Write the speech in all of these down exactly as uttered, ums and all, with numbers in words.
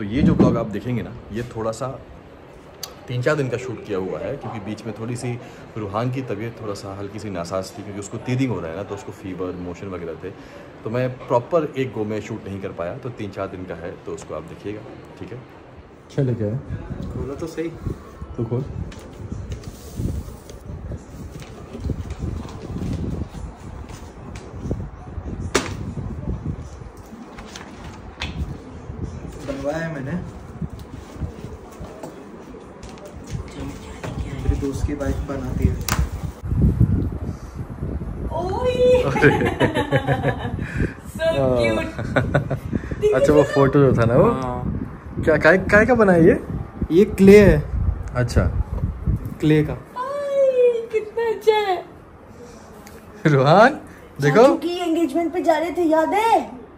तो ये जो ब्लॉग आप देखेंगे ना, ये थोड़ा सा तीन चार दिन का शूट किया हुआ है, क्योंकि बीच में थोड़ी सी रूहान की तबीयत थोड़ा सा हल्की सी नासाज थी, क्योंकि उसको टीदिंग हो रहा है ना, तो उसको फीवर मोशन वगैरह थे, तो मैं प्रॉपर एक गो में शूट नहीं कर पाया। तो तीन चार दिन का है, तो उसको आप देखिएगा, ठीक है। क्या लेके आया? खोलो तो सही, तो खोल। बनवाया है मैंने, मेरी दोस्त की वाइफ बनाती है। So cute. अच्छा वो फोटो जो था ना वो क्या काय काय का बना है ये? ये क्ले है। अच्छा क्ले का। कितना अच्छा है। रूहान देखो, चाचू की एंगेजमेंट पे जा रहे थे, याद है?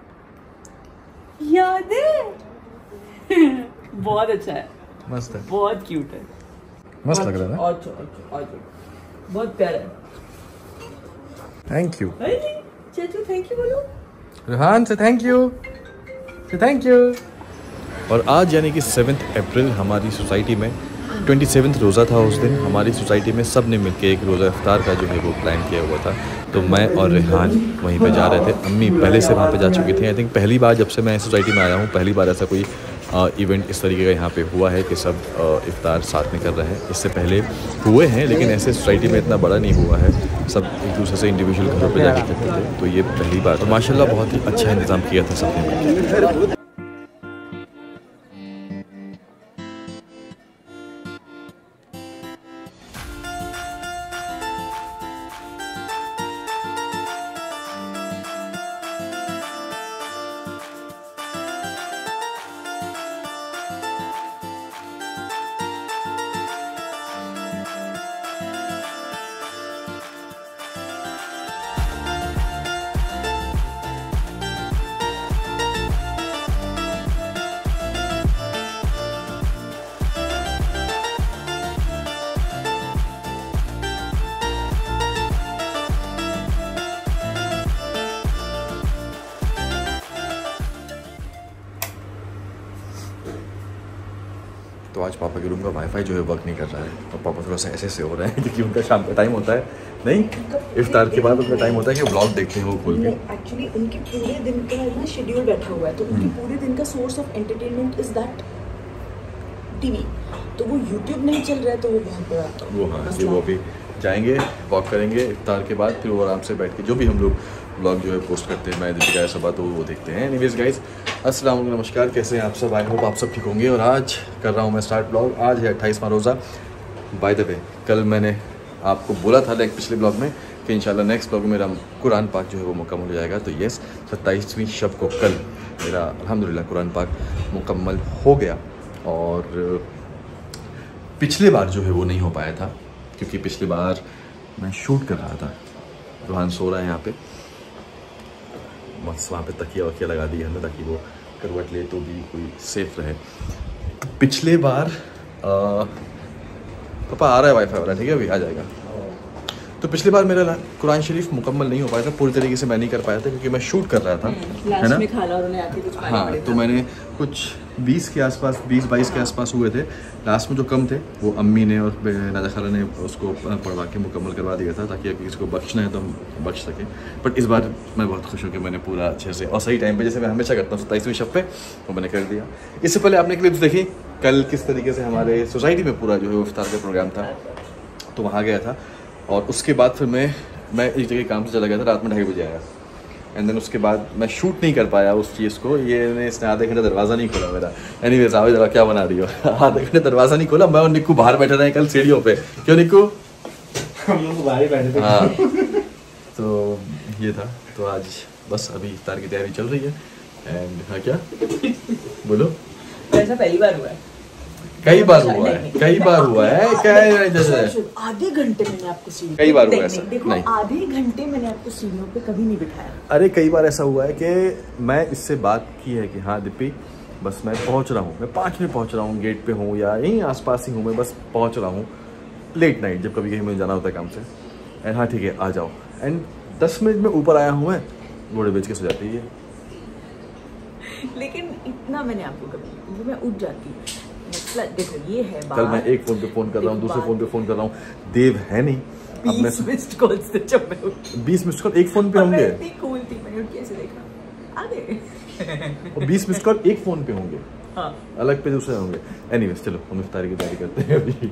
याद है? बहुत अच्छा है, मस्त है, बहुत क्यूट है, मस्त लग रहा है ना। और चो, और चो, और चो। बहुत प्यारा है। थैंक यू चाचू, थैंक यू बोलो। रूहान से, थैंक यू से, थैंक यू। और आज यानी कि सेवन्थ अप्रैल हमारी सोसाइटी में ट्वेंटी सेवन्थ रोज़ा था। उस दिन हमारी सोसाइटी में सब ने मिलकर एक रोज़ा इफ्तार का जो है वो प्लान किया हुआ था। तो मैं और रेहान वहीं पे जा रहे थे। अम्मी पहले से वहाँ पे जा चुकी थी। आई थिंक पहली बार जब से मैं सोसाइटी में आया हूँ, पहली बार ऐसा कोई इवेंट इस तरीके का यहाँ पे हुआ है कि सब आ, इफ्तार साथ में कर रहे हैं। इससे पहले हुए हैं, लेकिन ऐसे सोसाइटी में इतना बड़ा नहीं हुआ है। सब एक दूसरे से इंडिविजुअल घरों पे जाके करते थे, तो ये पहली बार। तो माशाल्लाह बहुत ही अच्छा इंतज़ाम किया था सबने। तो आज पापा के रूम का वाईफाई जो है वर्क नहीं कर रहा है, और पापा थोड़ा सा ऐसे से हो रहे हैं, क्योंकि उनका शाम का टाइम होता है, नहीं इफ्तार के बाद उनका टाइम होता है कि व्लॉग देखते हैं वो खोल के। एक्चुअली उनके पूरे दिन का ना शेड्यूल बैठा हुआ है, तो उनके पूरे दिन का source of entertainment is that TV. तो वो यूट्यूब नहीं चल रहा है, तो वो बहुत बड़ा वो हाँ जी, वो भी जाएंगे, वॉक करेंगे इफ्तार के बाद, फिर वो आराम से बैठ के जो भी हम लोग ब्लॉग जो है पोस्ट करते हैं, मैं दीपिका सब तो वो देखते हैं। एनीवेज गाइस, अस्सलाम वालेकुम, नमस्कार, कैसे हैं आप सब? आई होप आप सब ठीक होंगे। और आज कर रहा हूँ मैं स्टार्ट ब्लॉग। आज है अट्ठाईसवां रोज़ा। बाय द वे, कल मैंने आपको बोला था लाइक पिछले ब्लॉग में कि इंशाल्लाह नेक्स्ट ब्लॉग में मेरा कुरान पाक जो है वो मुकम्मल हो जाएगा। तो येस, सत्ताईसवीं शब को कल मेरा अल्हम्दुलिल्लाह कुरान पाक मुकम्मल हो गया। और पिछले बार जो है वो नहीं हो पाया था, क्योंकि पिछली बार मैं शूट कर रहा था। रूहान सो रहा है यहाँ पे, बस वहाँ पे तकिया वकिया लगा दिया हमने ताकि वो करवट ले तो भी कोई सेफ रहे। पिछले बार पापा आ रहा है वाईफाई वाला, ठीक है, अभी आ जाएगा। तो पिछली बार मेरा कुरान शरीफ मुकम्मल नहीं हो पाया था, पूरी तरीके से मैं नहीं कर पाया था, क्योंकि मैं शूट कर रहा था, है ना। में खाला और उन्हें आके कुछ हाँ, तो मैंने कुछ बीस के आसपास, बीस बाईस के आसपास हुए थे। लास्ट में जो कम थे वो अम्मी ने और नाजा खाला ने उसको पढ़वा के मुकम्मल करवा दिया था, ताकि अगर किसी को बख्शना है तो हम बख्श सकें। बट इस बार मैं बहुत खुश हूँ कि मैंने पूरा अच्छे से और सही टाइम पे, जैसे मैं हमेशा करता हूँ सत्ताईसवीं शब पे, वो मैंने कर दिया। इससे पहले आपने क्लिप्स देखी कल किस तरीके से हमारे सोसाइटी में पूरा जो है इफ्तार का प्रोग्राम था, तो वहाँ गया था। और उसके बाद फिर मैं मैं एक जगह काम से चला गया था, रात में ढाई बजे आया। एंड देन उसके बाद मैं शूट नहीं कर पाया उस चीज़ को। ये इसने आधे घंटे दरवाज़ा नहीं खोला मेरा। एनीवेज, आओ जरा, क्या बना रही हो? आधे घंटे दरवाज़ा नहीं खोला। मैं और निक्कू बाहर बैठे रहे कल सीढ़ियों पे। क्यों निक्कू? हम लोग बाहर बैठे थे। हाँ, तो ये था। तो आज बस अभी इफ्तार की तैयारी चल रही है। एंड हाँ, क्या बोलो? ऐसा पहली बार हुआ है, कई बार हुआ है, कई बार हुआ है। क्या आधे घंटे मैंने आपको सीढ़ी कई बार हुआ है ऐसा? देखो, आधे घंटे मैंने आपको सीढ़ियों पे कभी नहीं बिठाया। अरे कई बार ऐसा हुआ है कि मैं इससे बात की है कि हाँ दीपी, बस मैं पहुंच रहा हूँ, मैं पाँच मिनट पहुंच रहा हूँ, गेट पे हूँ या यहीं आसपास ही हूँ, मैं बस पहुंच रहा हूँ। लेट नाइट जब कभी कहीं मुझे जाना होता है काम से, एंड हाँ ठीक है आ जाओ। एंड दस मिनट में ऊपर आया हूँ मैं, घोड़े बेच के सो जाती है। लेकिन इतना मैंने आपको कभी वो मैं उठ जाती हूँ। मतलब देखो ये है बात। कल मैं एक फोन पे फोन कर रहा हूँ, दूसरे फोन पे फोन कर रहा हूँ, देव है नहीं। अब मैं मिस्ड कॉल्स थे जब मैं उठी। बीस मिस्ड कॉल एक फोन पे होंगे। मैं इतनी कूल थी, मैंने उठ के ऐसे देखा आ गए। और बीस मिस्ड कॉल एक फोन पे होंगे, हाँ अलग पे दूसरे होंगे। एनीवेज चलो हम इफ्तारी की तैयारी करते हैं अभी।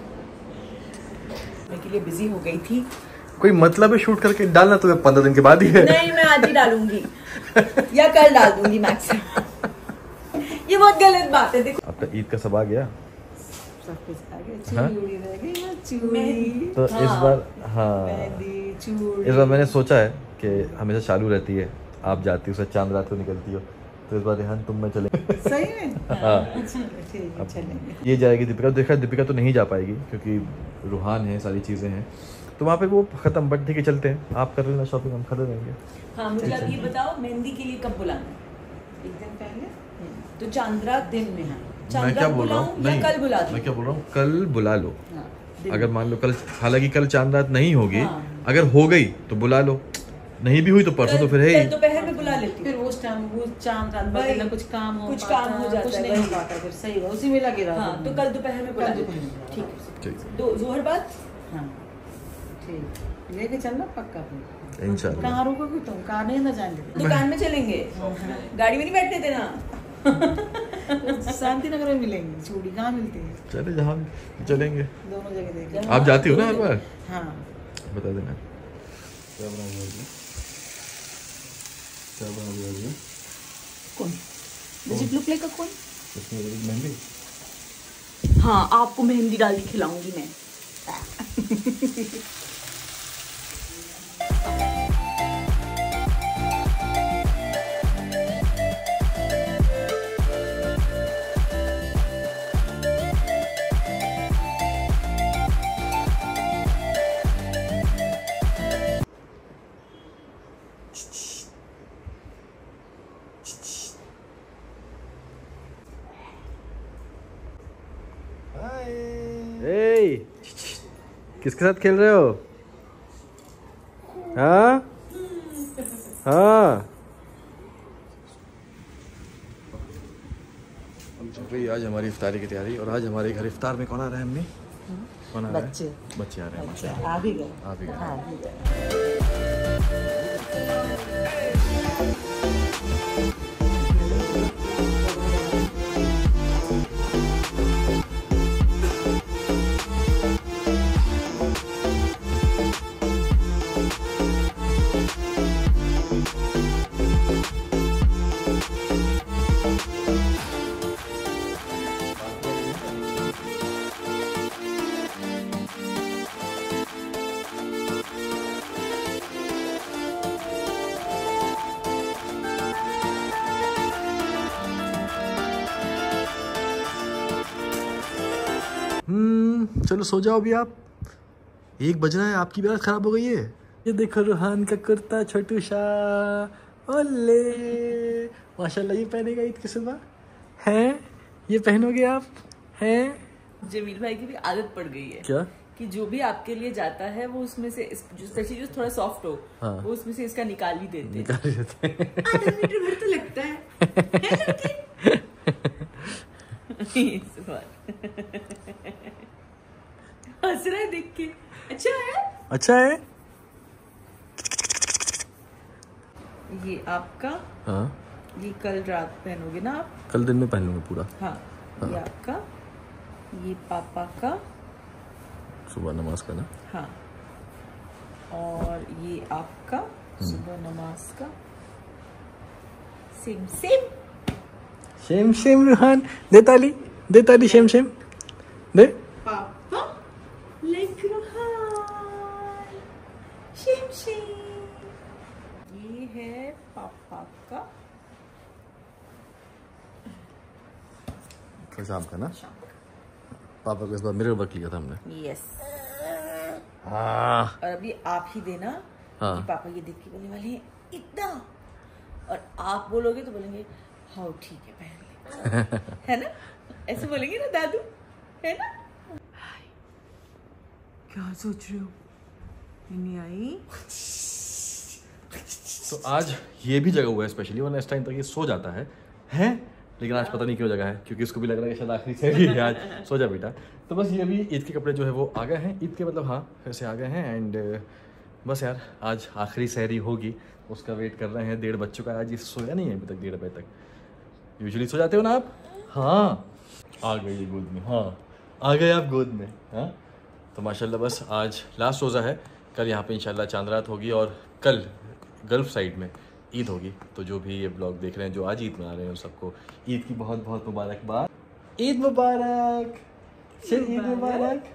मैं के लिए बिजी हो गई थी। कोई मतलब है शूट करके डालना तुम्हें पंद्रह दिन के बाद ही है। नहीं मैं आज ही डालूंगी या कल डाल दूंगी मैक्स। ये बहुत गलत बात है। देखो अब तो ईद का सब आ गया, सब कुछ आ गया, हाँ? चूड़ी रह गई, चूड़ी तो इस बार हाँ मेहंदी, चूड़ी। इस बार मैंने सोचा है कि हमेशा चालू रहती है, आप जाती हो चांद रात को निकलती हो, तो इस बार रेहान तुम मैं चले। सही में हाँ ठीक है चलेंगे। ये जाएगी दीपिका, देखा दीपिका तो नहीं जा पाएगी क्योंकि रूहान है, सारी चीज़ें हैं तो वहाँ पे वो खत्म, बट ठीक है चलते हैं, आप कर लेना शॉपिंग, हम खरीद लेंगे। हाँ मुझे अब ये बताओ मेहंदी के लिए कब बुलाना है? एक दिन पहले तो चांद रात दिन में है। चांद मैं क्या रात बोल रहा हूँ, बुलाऊं या नहीं कल बुला दूं? मैं क्या बोल रहा हूँ, कल बुला लो। हाँ, दिन अगर मान लो कल, हालांकि कल चांद रात नहीं होगी, हाँ। अगर हो गई तो बुला लो, नहीं भी हुई तो परसों तो फिर है कल ही। दोपहर में बुला लेती हूँ। फिर उस टाइम वो चांद रात भाई, भर कुछ काम हो कुछ पाता, काम हो जाता कुछ है, नहीं भाई। हो पाता, फिर सही है उसी में लगे रहो। हाँ तो कल दोपहर में बुला कल लेती दोपहर हूँ। में। ठीक है ठीक दो जोहर बाद हाँ ठीक, लेके चलना पक्का। फिर इंशाल्लाह। कहाँ रुकोगे तुम? कहाँ नहीं ना जाएंगे? दुकान में चलेंगे, गाड़ी में नहीं बैठने देना। शांति नगर में मिलेंगे, चूड़ी कहाँ मिलती है? चले जहाँ भी चलेंगे। दोनों जगह देखेंगे। आप जाती हो ना हर बार, हाँ बता देना। क्या बना दिया जी? क्या बना दिया जी? कौन? मुझे ब्लू प्ले का कौन? इसमें मेहंदी। हाँ आपको मेहंदी डाल के खिलाऊंगी मैं। ए, किसके साथ खेल रहे हो? हाँ हाँ चल रही है आज हमारी इफ्तारी की तैयारी, और आज हमारे घर इफ्तार में कौन आ रहा है? अम्मी कौन आ रहा है? बच्चे बच्चे आ रहे हैं अच्छा माशाल्लाह। आ भी गए। आ भी गए। आ भी गए। हम्म चलो सो जाओ अभी आप, एक बज रहा है, आपकी भी हालत खराब हो गई है। ये देखो रूहान का कुर्ता छोटू सा, ओले माशाल्लाह, ये पहनेगा ईद की सुबह हैं, ये पहनोगे आप हैं? जमील भाई की भी आदत पड़ गई है क्या? कि जो भी आपके लिए जाता है वो उसमें से स्पेशली जो थोड़ा सॉफ्ट हो, हाँ। वो उसमें से इसका निकाल ही देते हैं। निकाल देते हैं। आधा मीटर भर तो लगता है, है लड़के? इस बार हंस रहा है देख के, अच्छा है। अच्छा है। ये आपका, हाँ ये कल रात पहनोगे ना आप? कल दिन में पहन लूंगा पूरा, हाँ, ये आपका, ये पापा का, सुबह नमाज का ना। हाँ, और ये आपका सुबह नमाज का, same same. Shame shame Ruhan, दे ताली, दे ताली, शेम शेम दे। पापा लाइक रूहान, शेम शेम। ये है पापा का, शाम का ना। शाम का। पापा को इस बार मिरर वर्क लिया था हमने। यस। हाँ और अभी आप ही देना हाँ। कि पापा ये देख के बोलने वाले हैं इतना, और आप बोलोगे तो बोलेंगे हाँ ठीक है पहन ले, है ना? ऐसे बोलेंगे ना दादू, है ना? हाय, क्या सोच रहे हो? नहीं आई? तो आज ये भी जगह हुआ है स्पेशली, वरना इस टाइम तक ये सो जाता है, है, लेकिन आज पता नहीं क्यों जगह है, क्योंकि उसको भी लग रहा है कि शायद आखिरी सहरी है आज। सो जा बेटा। तो बस ये अभी ईद के कपड़े जो है वो आ गए हैं, ईद के मतलब हाँ वैसे आ गए हैं। एंड बस यार आज आखिरी सहरी होगी, उसका वेट कर रहे हैं। डेढ़ बज चुका है, आज ये सोया नहीं है अभी तक डेढ़ बजे तक। यूजुअली सो जाते हो ना आप? हाँ आ गई ये गोद में, हाँ आ गए आप गोद में। हाँ तो माशाल्लाह बस आज लास्ट रोज़ा है, कल यहाँ पे इंशाल्लाह चांद रात होगी और कल गल्फ़ साइड में ईद होगी। तो जो भी ये ब्लॉग देख रहे हैं जो आज ईद मना रहे हैं सबको ईद की बहुत बहुत मुबारकबाद। ईद मुबारक, ईद मुबारक।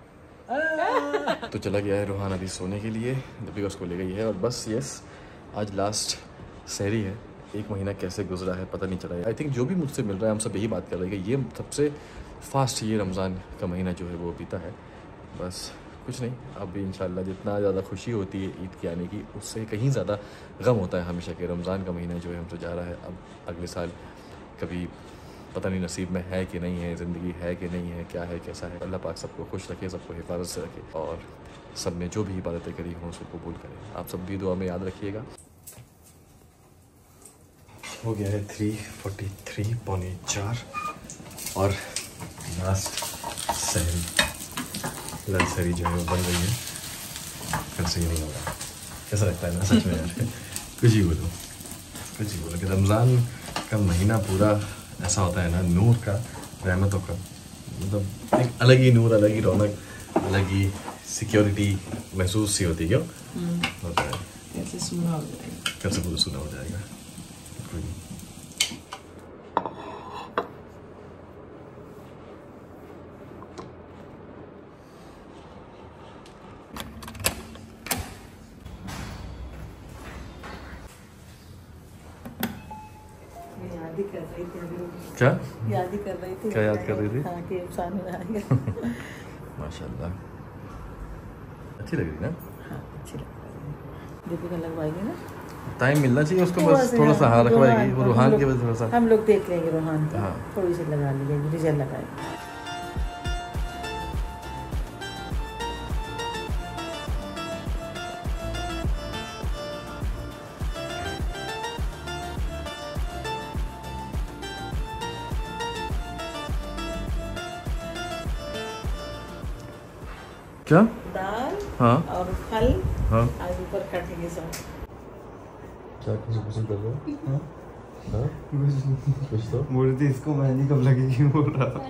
तो चला गया है रोहान अभी सोने के लिए, दीपिका उसको ले गई है। और बस यस आज लास्ट सहरी है। एक महीना कैसे गुजरा है पता नहीं चला है। आई थिंक जो भी मुझसे मिल रहा है हम सब यही बात कर रहे हैं कि ये सबसे फास्ट ये रमज़ान का महीना जो है वो बीता है। बस कुछ नहीं, अब इंशाल्लाह जितना ज़्यादा खुशी होती है ईद के आने की, उससे कहीं ज़्यादा गम होता है हमेशा के। रमज़ान का महीना जो है हमसे जा रहा है, अब अगले साल कभी पता नहीं नसीब में है कि नहीं है, ज़िंदगी है कि नहीं है, क्या है कैसा है। अल्लाह पाक सबको खुश रखे, सबको हिफाजत से रखे और सब में जो भी इबादतें करी हों उसको कबूल करें। आप सब भी दुआ में याद रखिएगा। हो गया है थ्री फोर्टी थ्री पौने चार और लास्ट सहरी लंच सहरी जो है वो बन रही है। कल से ही नहीं होगा, कैसा लगता है ना सच में यार। कुछ ही बोलो कुछ ही बोलो कि रमज़ान का महीना पूरा ऐसा होता है ना, नूर का, रहमतों का, मतलब एक अलग ही नूर, अलग ही रौनक, अलग ही सिक्योरिटी महसूस सी होती है। क्यों होता है? कैसे सुना हो जाएगा, कैसे पूरा सुना हो जाएगा। कोई नहीं। याद ही कर रही थी अभी, क्या याद ही कर रही थी। क्या याद कर रही थी? हाँ कि सामने आएगा। माशाल्लाह अच्छी लग रही ना। हाँ अच्छी लग रही है। दीपिका लगवाएगी ना, टाइम मिलना चाहिए उसको, बस थोड़ा सा हाँ रखवाएगी वो रूहान के वजह थोड़ा सा। हम लोग देख लेंगे रोहान की, हाँ। थोड़ी सी लगा लीजिए, रिजल्ट लगाएंगे। क्या? दाल हाँ और फल, हाँ आज ऊपर काटेंगे सब। क्या कुछ कुछ कर रहे हो? हाँ हाँ कुछ तो बोल रही थी इसको मेहंदी कब लगेगी, बोल रहा था।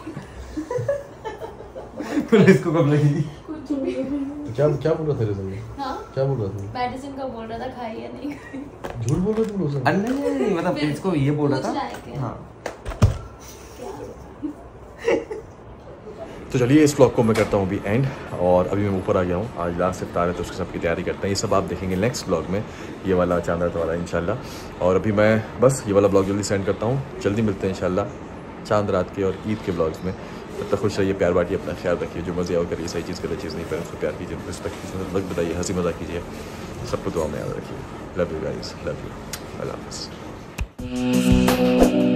इसको कब लगेगी? तो क्या क्या बोल रहा था रिजल्ट? हाँ? क्या बोल रहा था? मेडिसिन का बोल रहा था, खाई या नहीं खाई। झूठ बोल रहा तुम लोग? नहीं नहीं नहीं, मतलब इसको ये बोल रहा था। हाँ तो चलिए इस व्लॉग को मैं करता हूँ अभी एंड, और अभी मैं ऊपर आ गया हूँ। आज लास्ट इफ्तार है तो उसकी सबकी तैयारी करते हैं। ये सब आप देखेंगे नेक्स्ट व्लॉग में, ये वाला चांद रात वाला इंशाल्लाह। और अभी मैं बस ये वाला ब्लॉग जल्दी सेंड करता हूँ। जल्दी मिलते हैं इंशाल्लाह चांद रात के और ईद के ब्लॉग्स में। तब तक खुश रहिए, प्यार बांटिए, अपना ख्याल रखिए। जो मज़े आओ करिए, सही चीज़ करिए, चीज़ नहीं करें उसको प्यार कीजिए, रिस्पेक्ट कीजिए, वक्त बताइए, हंसी मजाक कीजिए। सबको दुआ में याद रखिए। Love you guys, love you, अल्लाह हाफ़िज़।